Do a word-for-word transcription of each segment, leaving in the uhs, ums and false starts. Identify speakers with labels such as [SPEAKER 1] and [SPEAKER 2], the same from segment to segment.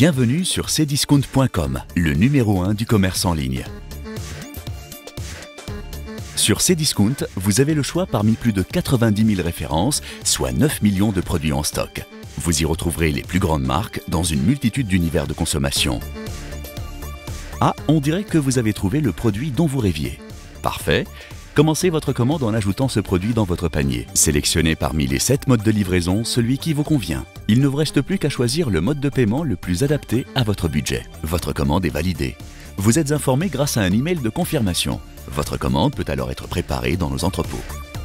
[SPEAKER 1] Bienvenue sur Cdiscount point com, le numéro un du commerce en ligne. Sur Cdiscount, vous avez le choix parmi plus de quatre-vingt-dix mille références, soit neuf millions de produits en stock. Vous y retrouverez les plus grandes marques dans une multitude d'univers de consommation. Ah, on dirait que vous avez trouvé le produit dont vous rêviez. Parfait. Commencez votre commande en ajoutant ce produit dans votre panier. Sélectionnez parmi les sept modes de livraison celui qui vous convient. Il ne vous reste plus qu'à choisir le mode de paiement le plus adapté à votre budget. Votre commande est validée. Vous êtes informé grâce à un email de confirmation. Votre commande peut alors être préparée dans nos entrepôts.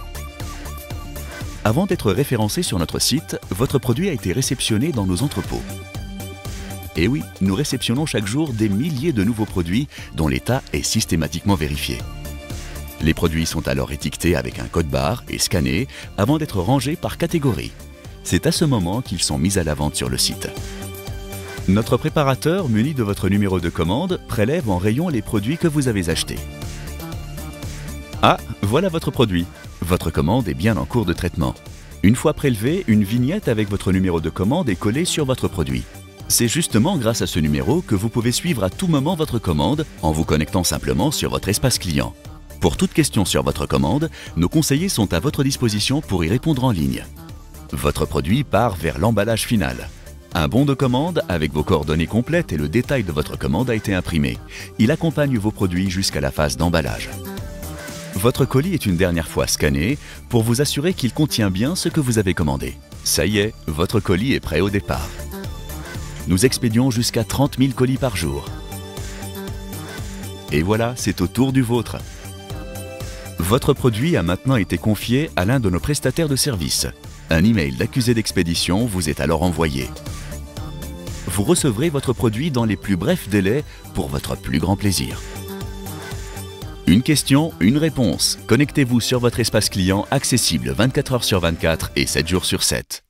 [SPEAKER 1] Avant d'être référencé sur notre site, votre produit a été réceptionné dans nos entrepôts. Et oui, nous réceptionnons chaque jour des milliers de nouveaux produits dont l'état est systématiquement vérifié. Les produits sont alors étiquetés avec un code barre et scannés avant d'être rangés par catégorie. C'est à ce moment qu'ils sont mis à la vente sur le site. Notre préparateur, muni de votre numéro de commande, prélève en rayon les produits que vous avez achetés. Ah, voilà votre produit. Votre commande est bien en cours de traitement. Une fois prélevée, une vignette avec votre numéro de commande est collée sur votre produit. C'est justement grâce à ce numéro que vous pouvez suivre à tout moment votre commande en vous connectant simplement sur votre espace client. Pour toute question sur votre commande, nos conseillers sont à votre disposition pour y répondre en ligne. Votre produit part vers l'emballage final. Un bon de commande avec vos coordonnées complètes et le détail de votre commande a été imprimé. Il accompagne vos produits jusqu'à la phase d'emballage. Votre colis est une dernière fois scanné pour vous assurer qu'il contient bien ce que vous avez commandé. Ça y est, votre colis est prêt au départ. Nous expédions jusqu'à trente mille colis par jour. Et voilà, c'est au tour du vôtre. Votre produit a maintenant été confié à l'un de nos prestataires de services. Un email d'accusé d'expédition vous est alors envoyé. Vous recevrez votre produit dans les plus brefs délais pour votre plus grand plaisir. Une question, une réponse. Connectez-vous sur votre espace client accessible vingt-quatre heures sur vingt-quatre et sept jours sur sept.